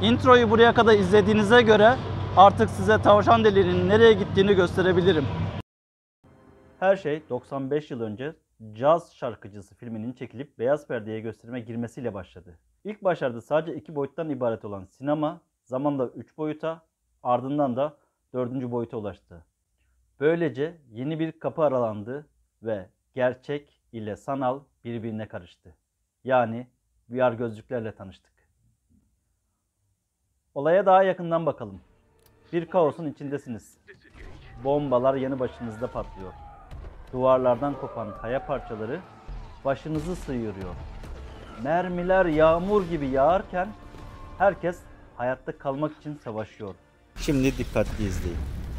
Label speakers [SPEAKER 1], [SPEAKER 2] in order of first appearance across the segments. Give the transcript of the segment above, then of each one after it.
[SPEAKER 1] Introyu buraya kadar izlediğinize göre artık size tavşan deliğinin nereye gittiğini gösterebilirim. Her şey 95 yıl önce Caz Şarkıcısı filminin çekilip beyaz perdeye gösterime girmesiyle başladı. İlk başlarda sadece 2 boyuttan ibaret olan sinema zamanla 3 boyuta, ardından da 4. boyuta ulaştı. Böylece yeni bir kapı aralandı ve gerçek ile sanal birbirine karıştı. Yani VR gözlüklerle tanıştık. Olaya daha yakından bakalım. Bir kaosun içindesiniz. Bombalar yanı başınızda patlıyor. Duvarlardan kopan kaya parçaları başınızı sıyırıyor. Mermiler yağmur gibi yağarken herkes hayatta kalmak için savaşıyor. Şimdi dikkatli izleyin.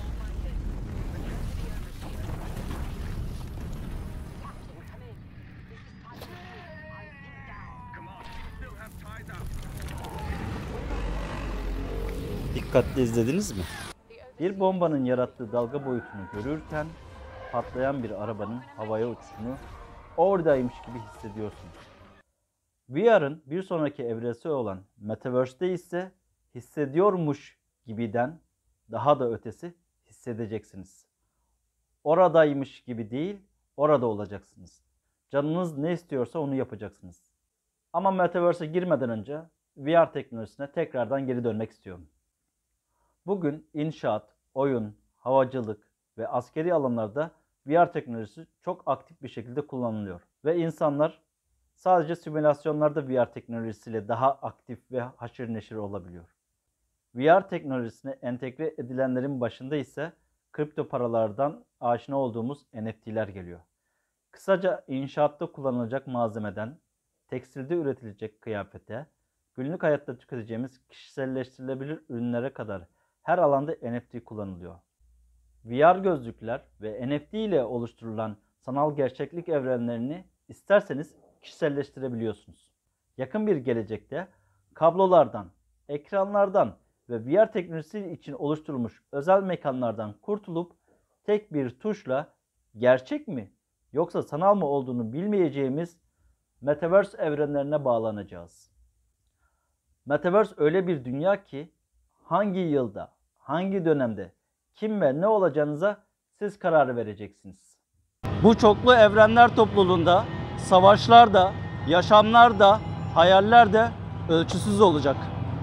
[SPEAKER 1] Dikkatli izlediniz mi? Bir bombanın yarattığı dalga boyutunu görürken patlayan bir arabanın havaya uçuşunu oradaymış gibi hissediyorsunuz. VR'ın bir sonraki evresi olan Metaverse'de ise hissediyormuş gibiden daha da ötesi hissedeceksiniz. Oradaymış gibi değil, orada olacaksınız. Canınız ne istiyorsa onu yapacaksınız. Ama Metaverse'e girmeden önce VR teknolojisine tekrardan geri dönmek istiyorum. Bugün inşaat, oyun, havacılık ve askeri alanlarda VR teknolojisi çok aktif bir şekilde kullanılıyor. Ve insanlar sadece simülasyonlarda VR teknolojisiyle daha aktif ve haşır neşir olabiliyor. VR teknolojisine entegre edilenlerin başında ise kripto paralardan aşina olduğumuz NFT'ler geliyor. Kısaca inşaatta kullanılacak malzemeden, tekstilde üretilecek kıyafete, günlük hayatta tüketeceğimiz kişiselleştirilebilir ürünlere kadar her alanda NFT kullanılıyor. VR gözlükler ve NFT ile oluşturulan sanal gerçeklik evrenlerini isterseniz kişiselleştirebiliyorsunuz. Yakın bir gelecekte kablolardan, ekranlardan ve VR teknolojisi için oluşturulmuş özel mekanlardan kurtulup tek bir tuşla gerçek mi yoksa sanal mı olduğunu bilmeyeceğimiz Metaverse evrenlerine bağlanacağız. Metaverse öyle bir dünya ki hangi yılda, hangi dönemde, kim ve ne olacağınıza siz karar vereceksiniz. Bu çoklu evrenler topluluğunda savaşlar da, yaşamlar da, hayaller de ölçüsüz olacak.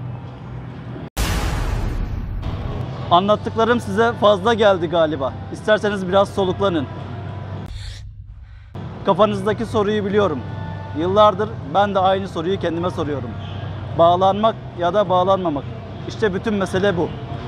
[SPEAKER 1] Anlattıklarım size fazla geldi galiba. İsterseniz biraz soluklanın. Kafanızdaki soruyu biliyorum. Yıllardır ben de aynı soruyu kendime soruyorum. Bağlanmak ya da bağlanmamak. İşte bütün mesele bu.